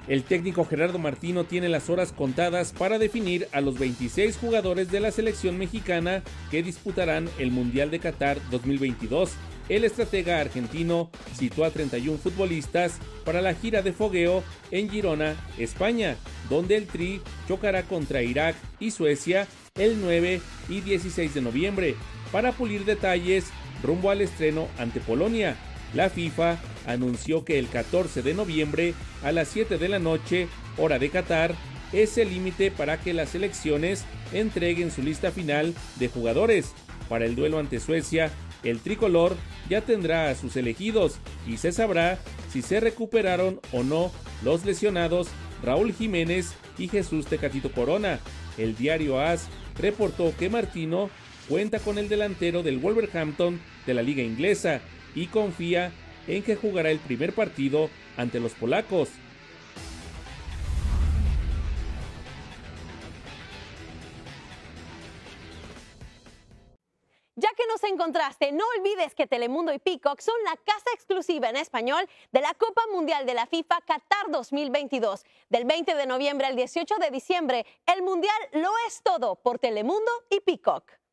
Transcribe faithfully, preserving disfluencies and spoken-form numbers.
El técnico Gerardo Martino tiene las horas contadas para definir a los veintiséis jugadores de la selección mexicana que disputarán el Mundial de Qatar dos mil veintidós. El estratega argentino citó a treinta y un futbolistas para la gira de fogueo en Girona, España, donde el Tri chocará contra Irak y Suecia el nueve y dieciséis de noviembre, para pulir detalles rumbo al estreno ante Polonia. La FIFA anunció que el catorce de noviembre a las siete de la noche, hora de Qatar, es el límite para que las selecciones entreguen su lista final de jugadores. Para el duelo ante Suecia, el tricolor ya tendrá a sus elegidos y se sabrá si se recuperaron o no los lesionados Raúl Jiménez y Jesús Tecatito Corona. El diario A S reportó que Martino cuenta con el delantero del Wolverhampton de la liga inglesa y confía en que jugará el primer partido ante los polacos. Ya que nos encontraste, no olvides que Telemundo y Peacock son la casa exclusiva en español de la Copa Mundial de la FIFA Qatar dos mil veintidós. Del veinte de noviembre al dieciocho de diciembre, el Mundial lo es todo por Telemundo y Peacock.